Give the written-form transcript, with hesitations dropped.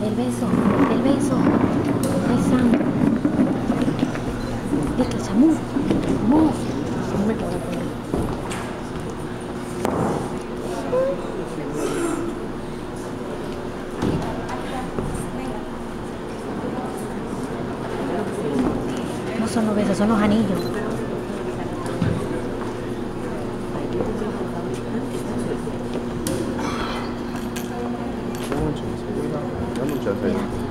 El beso, el beso. Ay, Sam. Listo, Samu. Vamos. No me puedo poner. No son los besos, son los anillos. Muchas,